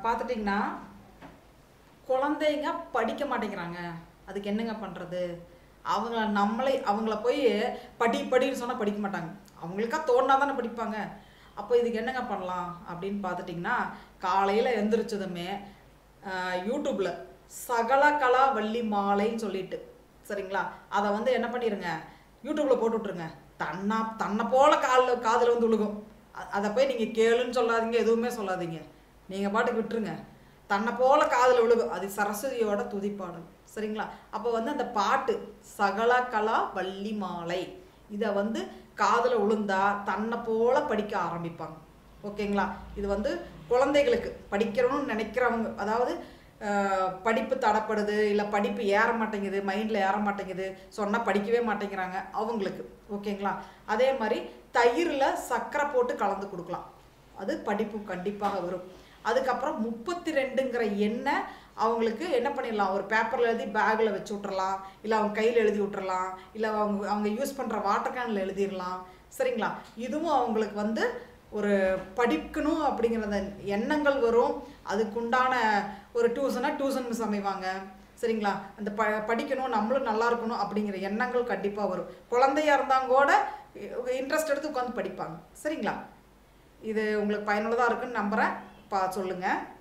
பார்த்துட்டிங்கன்னா குழந்தைங்க படிக்க மாட்டேங்கிறாங்க. அதுக்கு என்னங்க பண்ணுறது? அவங்கள போய் படின்னு சொன்னால் படிக்க மாட்டாங்க. அவங்களுக்கா தோணா தானே படிப்பாங்க. அப்போ இதுக்கு என்னங்க பண்ணலாம் அப்படின்னு பார்த்துட்டிங்கன்னா, காலையில் எந்திரிச்சதுமே யூடியூப்பில் சகலகலா வள்ளி மாலைன்னு சொல்லிட்டு சரிங்களா, அதை வந்து என்ன பண்ணிடுங்க, யூடியூப்பில் போட்டு விட்ருங்க. தன்னை போல காதில் வந்து விழுகும். அதை போய் நீங்கள் கேளுன்னு சொல்லாதீங்க, எதுவுமே சொல்லாதீங்க. நீங்கள் பாட்டுக்கு விட்டுருங்க. தன்னை போல காதில் விழுகும். அது சரஸ்வதியோட துதிப்பாடல் சரிங்களா. அப்போ வந்து அந்த பாட்டு சகலகலா வள்ளி மாலை இதை வந்து காதில் விழுந்தா தன்னை போல படிக்க ஆரம்பிப்பாங்க. ஓகேங்களா. இது வந்து குழந்தைகளுக்கு படிக்கணும்னு நினைக்கிறவங்க, அதாவது படிப்பு தடப்படுது, இல்லை படிப்பு ஏற மாட்டேங்குது, மைண்டில் ஏற மாட்டேங்குது, சொன்னால் படிக்கவே மாட்டேங்கிறாங்க அவங்களுக்கு. ஓகேங்களா. அதே மாதிரி தயிரில் சர்க்கரை போட்டு கலந்து கொடுக்கலாம். அது படிப்பு கண்டிப்பாக வரும். அதுக்கப்புறம் 32ங்கிற எண்ணெய் அவங்களுக்கு என்ன பண்ணிடலாம், ஒரு பேப்பரில் எழுதி பேக்கில் வச்சு விட்றலாம், இல்லை அவங்க கையில் எழுதி விட்றலாம், இல்லை அவங்க யூஸ் பண்ணுற வாட்டர் கேனில் எழுதிடலாம் சரிங்களா. இதுவும் அவங்களுக்கு வந்து ஒரு படிக்கணும் அப்படிங்கிற எண்ணங்கள் வரும். அதுக்குண்டான ஒரு டியூஷன் மிஸ் அமைவாங்க சரிங்களா. அந்த படிக்கணும், நம்மளும் நல்லா இருக்கணும் அப்படிங்கிற எண்ணங்கள் கண்டிப்பாக வரும். குழந்தையா இருந்தாங்க கூட இன்ட்ரெஸ்ட் எடுத்து உட்காந்து படிப்பாங்க சரிங்களா. இது உங்களுக்கு பயனுள்ளதாக இருக்குன்னு நம்புகிறேன். சொல்லுங்கள்.